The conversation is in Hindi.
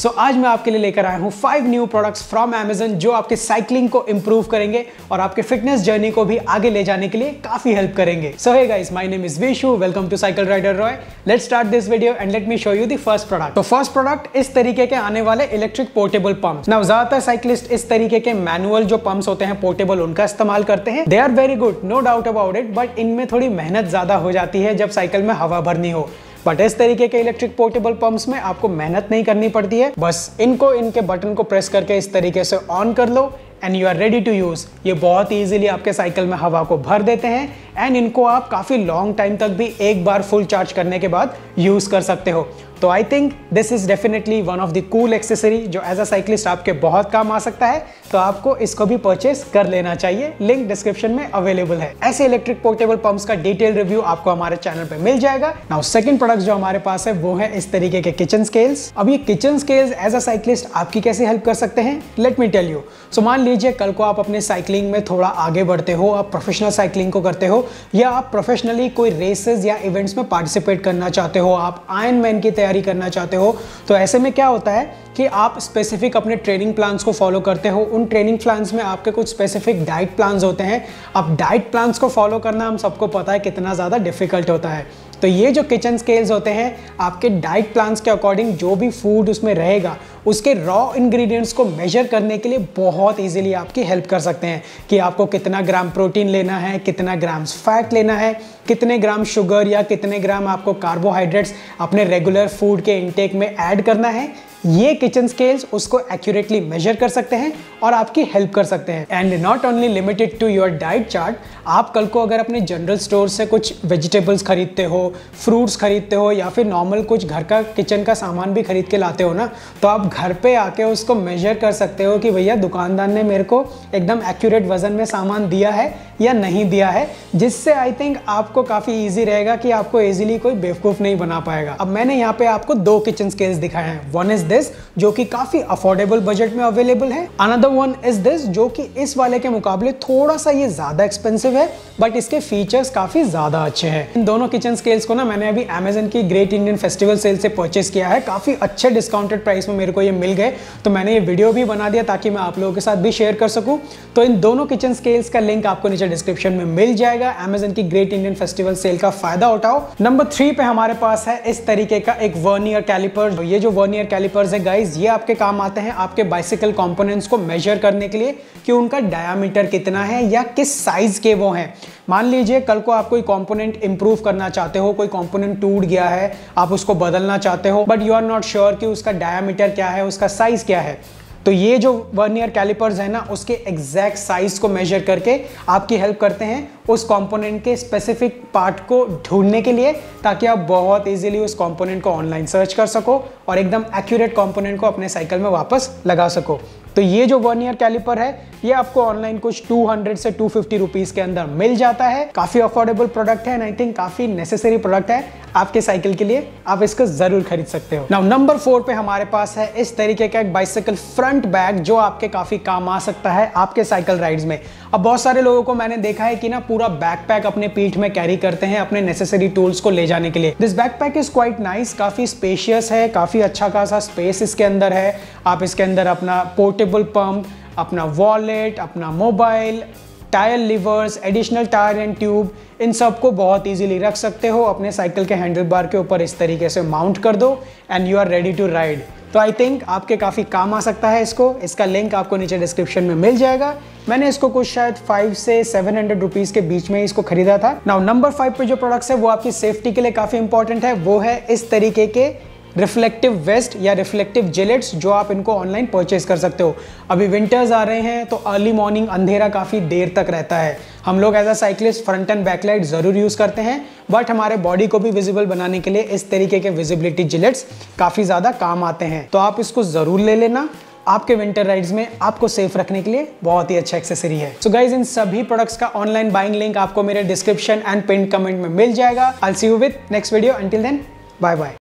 सो आज मैं आपके लिए लेकर आया हूँ 5 न्यू प्रोडक्ट्स फ्रॉम Amazon जो आपके साइकिलिंग को इंप्रूव करेंगे और आपके फिटनेस जर्नी को भी आगे ले जाने के लिए काफी हेल्प करेंगे। So hey guys, my name is Vishu, welcome to cycle rider Roy. Let's start this video and let me show you the first product. तो फर्स्ट प्रोडक्ट इस तरीके के आने वाले इलेक्ट्रिक पोर्टेबल पंप्स। नाउ ज्यादातर साइकिलिस्ट इस तरीके के मैनुअल जो पंप्स होते हैं पोर्टेबल, उनका इस्तेमाल करते हैं। They are very good, no doubt about it, but इनमें थोड़ी मेहनत ज्यादा हो जाती है जब साइकिल में हवा भरनी हो। बट इस तरीके के इलेक्ट्रिक पोर्टेबल पंप्स में आपको मेहनत नहीं करनी पड़ती है, बस इनके बटन को प्रेस करके इस तरीके से ऑन कर लो and you are ready to use. ये बहुत इजीली आपके साइकिल में हवा को भर देते हैं एंड इनको आप काफी लॉन्ग टाइम तक भी एक बार फुल चार्ज करने के बाद यूज कर सकते हो। तो I think this is definitely one of the cool accessory जो एज अ साइक्लिस्ट आपके बहुत काम आ सकता है। तो आपको इसको भी परचेस कर लेना चाहिए, लिंक डिस्क्रिप्शन में अवेलेबल है। ऐसे इलेक्ट्रिक पोर्टेबल पंप्स का डिटेल रिव्यू आपको हमारे चैनल पे मिल जाएगा। नाउ सेकंड प्रोडक्ट जो हमारे पास है वो है इस तरीके के किचन स्केल्स। अब ये kitchen scales as a cyclist आपकी कैसे हेल्प कर सकते हैं, let me tell you. So मान लीजिए कल को आप अपने साइकिलिंग में थोड़ा आगे बढ़ते हो, आप प्रोफेशनल साइकिलिंग को करते हो या आप प्रोफेशनली कोई रेसेस या इवेंट्स में पार्टिसिपेट करना चाहते हो, आप आयरन मैन की तैयारी करना चाहते हो। तो ऐसे में क्या होता है कि आप स्पेसिफिक अपने ट्रेनिंग प्लान्स को फॉलो करते हो। उन ट्रेनिंग प्लान्स में आपके कुछ स्पेसिफिक डाइट प्लान्स होते हैं। अब डाइट प्लान्स को फॉलो करना हम सबको पता है कितना ज़्यादा डिफिकल्ट होता है। तो ये जो किचन स्केल्स होते हैं आपके डाइट प्लान्स के अकॉर्डिंग जो भी फूड उसमें रहेगा उसके रॉ इंग्रेडिएंट्स को मेजर करने के लिए बहुत इजीली आपकी हेल्प कर सकते हैं कि आपको कितना ग्राम प्रोटीन लेना है, कितना ग्राम्स फैट लेना है, कितने ग्राम शुगर या कितने ग्राम आपको कार्बोहाइड्रेट्स अपने रेगुलर फूड के इंटेक में ऐड करना है। ये किचन स्केल्स उसको एक्यूरेटली मेजर कर सकते हैं और आपकी हेल्प कर सकते हैं। And not only limited to your diet chart, आप कल को अगर अपने जनरल स्टोर से कुछ वेजिटेबल्स खरीदते हो, फ्रूट्स खरीदते हो या फिर नॉर्मल कुछ घर का किचन का सामान भी खरीद के लाते हो ना, तो आप घर पे आके उसको मेजर कर सकते हो कि भैया दुकानदार ने मेरे को एकदम एक्यूरेट वजन में सामान दिया है या नहीं दिया है, जिससे आई थिंक आपको काफ़ी ईजी रहेगा कि आपको इजीली कोई बेवकूफ़ नहीं बना पाएगा। अब मैंने यहाँ पे आपको 2 किचन स्केल्स दिखाए हैं। वन इज दिस जो कि काफ़ी अफोर्डेबल बजट में अवेलेबल है, अनदर वन इज दिस जो कि इस वाले के मुकाबले थोड़ा सा ये ज़्यादा एक्सपेंसिव है बट इसके फीचर्स काफ़ी ज़्यादा अच्छे हैं। इन दोनों किचन स्केल्स को ना मैंने अभी Amazon की ग्रेट इंडियन फेस्टिवल सेल से परचेस किया है। काफ़ी अच्छे डिस्काउंटेड प्राइस में मेरे को ये मिल गए, तो मैंने ये वीडियो भी बना दिया ताकि मैं आप लोगों के साथ भी शेयर कर सकूँ। तो इन दोनों किचन स्केल्स का लिंक आपको नीचे डिस्क्रिप्शन में मिल जाएगा। Amazon की ग्रेट इंडियन फेस्टिवल सेल का फायदा उठाओ। नंबर 3 पे हमारे पास है इस तरीके का एक वर्नियर कैलिपर। ये जो वर्नियर कैलिपर्स है गाइज, ये आपके काम आते हैं आपके बाइसिकल कंपोनेंट्स को मेजर करने के लिए कि उनका डायामीटर कितना है या किस साइज के वो हैं। मान लीजिए कल को आप कोई कंपोनेंट इंप्रूव करना चाहते हो, कोई कंपोनेंट टूट गया है, आप उसको बदलना चाहते हो but you are not sure कि उसका डायामीटर क्या है, उसका साइज क्या है। तो ये जो वर्नियर कैलिपर्स है ना, उसके एग्जैक्ट साइज को मेजर करके आपकी हेल्प करते हैं उस कंपोनेंट के स्पेसिफिक पार्ट को ढूंढने के लिए, ताकि आप बहुत इजीली उस कंपोनेंट को ऑनलाइन सर्च कर सको और एकदम एक्यूरेट कंपोनेंट को अपने साइकिल में वापस लगा सको। तो ये जो वर्नियर कैलिपर है ये आपको ऑनलाइन कुछ 200 से 250 रुपीज़ के अंदर मिल जाता है। काफ़ी अफोर्डेबल प्रोडक्ट है एंड आई थिंक काफ़ी नेसेसरी प्रोडक्ट है आपके साइकिल के लिए, आप इसको ज़रूर खरीद सकते हो। नाउ नंबर 4 पे हमारे पास है इस तरीके का एक बाइसिकल फ्रंट बैग जो आपके काफ़ी काम आ सकता है आपके साइकिल राइड्स में। अब बहुत सारे लोगों को मैंने देखा है कि ना पूरा बैकपैक अपने पीठ में कैरी करते हैं अपने नेसेसरी टूल्स को ले जाने के लिए। This backpack is quite nice, काफ़ी स्पेशियस है, काफ़ी अच्छा खासा स्पेस इसके अंदर है। आप इसके अंदर अपना पोर्टेबल पंप, अपना वॉलेट, अपना mobile, tyre levers, additional tyre and tube, इन सब को बहुत इजीली रख सकते हो। अपने साइकिल के हैंडल बार के ऊपर इस तरीके से माउंट कर दो and you are ready to ride. तो आई थिंक आपके काफ़ी काम आ सकता है इसको। इसका लिंक आपको नीचे डिस्क्रिप्शन में मिल जाएगा। मैंने इसको कुछ शायद 5 से 700 रुपीज़ के बीच में इसको खरीदा था। नाउ नंबर 5 पे जो प्रोडक्ट्स है वो आपकी सेफ्टी के लिए काफ़ी इंपॉर्टेंट है। वो है इस तरीके के रिफ्लेक्टिव वेस्ट या रिफ्लेक्टिव जिलेट्स जो आप इनको ऑनलाइन परचेज कर सकते हो। अभी विंटर्स आ रहे हैं तो अर्ली मॉर्निंग अंधेरा काफ़ी देर तक रहता है। हम लोग as a cyclist front and back light ज़रूर यूज़ करते हैं बट हमारे बॉडी को भी विजिबल बनाने के लिए इस तरीके के विजिबिलिटी जिलेट्स काफ़ी ज़्यादा काम आते हैं। तो आप इसको ज़रूर ले लेना, आपके विंटर राइड्स में आपको सेफ रखने के लिए बहुत ही अच्छा एक्सेसरी है। सो गाइज, इन सभी प्रोडक्ट्स का ऑनलाइन बाइंग लिंक आपको मेरे डिस्क्रिप्शन एंड पिन कमेंट में मिल जाएगा। I will see you with next video. Until then, bye bye.